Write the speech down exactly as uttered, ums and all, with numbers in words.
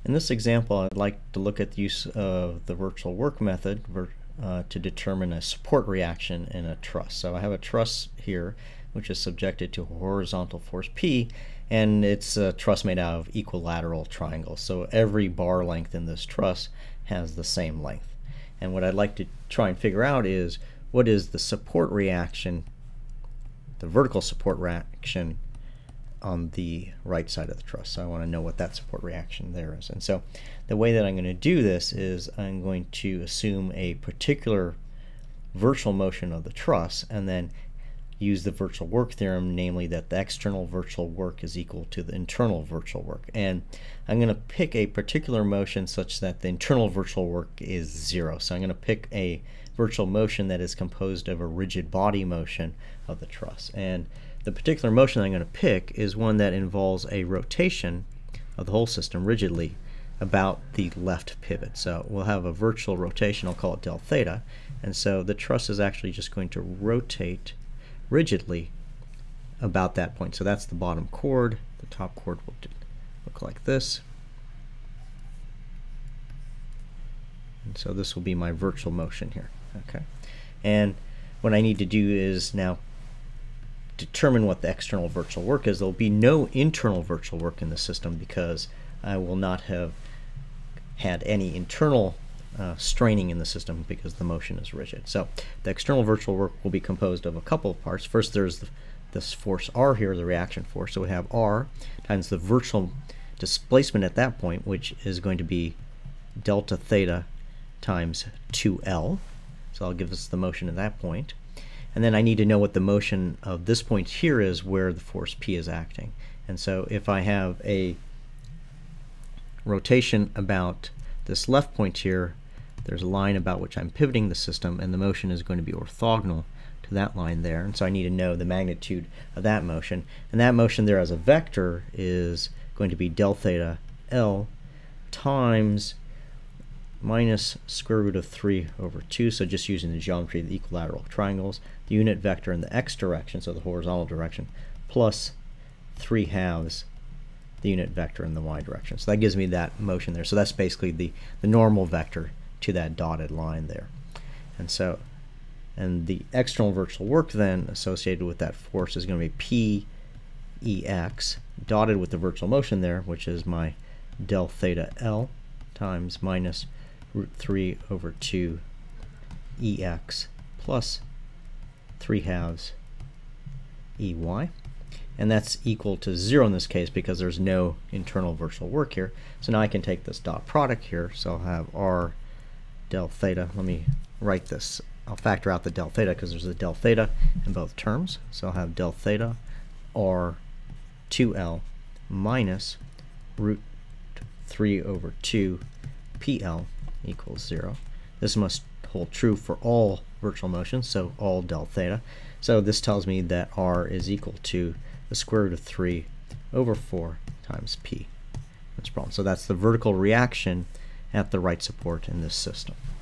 In this example, I'd like to look at the use of the virtual work method uh, to determine a support reaction in a truss. So I have a truss here which is subjected to a horizontal force P, and it's a truss made out of equilateral triangles. So every bar length in this truss has the same length. And what I'd like to try and figure out is what is the support reaction, the vertical support reaction on the right side of the truss. So I want to know what that support reaction there is. And so the way that I'm going to do this is I'm going to assume a particular virtual motion of the truss and then use the virtual work theorem, namely that the external virtual work is equal to the internal virtual work. And I'm going to pick a particular motion such that the internal virtual work is zero. So I'm going to pick a virtual motion that is composed of a rigid body motion of the truss. And the particular motion that I'm going to pick is one that involves a rotation of the whole system rigidly about the left pivot. So we'll have a virtual rotation, I'll call it del theta, and so the truss is actually just going to rotate rigidly about that point. So that's the bottom chord. The top chord will look like this. And so this will be my virtual motion here. Okay. And what I need to do is now determine what the external virtual work is. There will be no internal virtual work in the system because I will not have had any internal uh, straining in the system because the motion is rigid. So the external virtual work will be composed of a couple of parts. First, there's the, this force R here, the reaction force. So we have R times the virtual displacement at that point, which is going to be delta theta times two L. So I'll give us the motion at that point. And then I need to know what the motion of this point here is where the force P is acting. And so if I have a rotation about this left point here, there's a line about which I'm pivoting the system, and the motion is going to be orthogonal to that line there. And so I need to know the magnitude of that motion. And that motion there as a vector is going to be del theta L times minus square root of three over two, so just using the geometry of the equilateral triangles, the unit vector in the x direction, so the horizontal direction, plus three halves the unit vector in the y direction. So that gives me that motion there. So that's basically the, the normal vector to that dotted line there. And so, and the external virtual work then associated with that force is going to be P E X, dotted with the virtual motion there, which is my del theta L times minus root three over two E X plus three halves E Y. And that's equal to zero in this case because there's no internal virtual work here. So now I can take this dot product here. So I'll have R del theta. Let me write this. I'll factor out the del theta because there's a del theta in both terms. So I'll have del theta R two L minus root three over two P L equals zero. This must hold true for all virtual motions, so all del theta. So this tells me that R is equal to the square root of three over four times P. That's problem. So that's the vertical reaction at the right support in this system.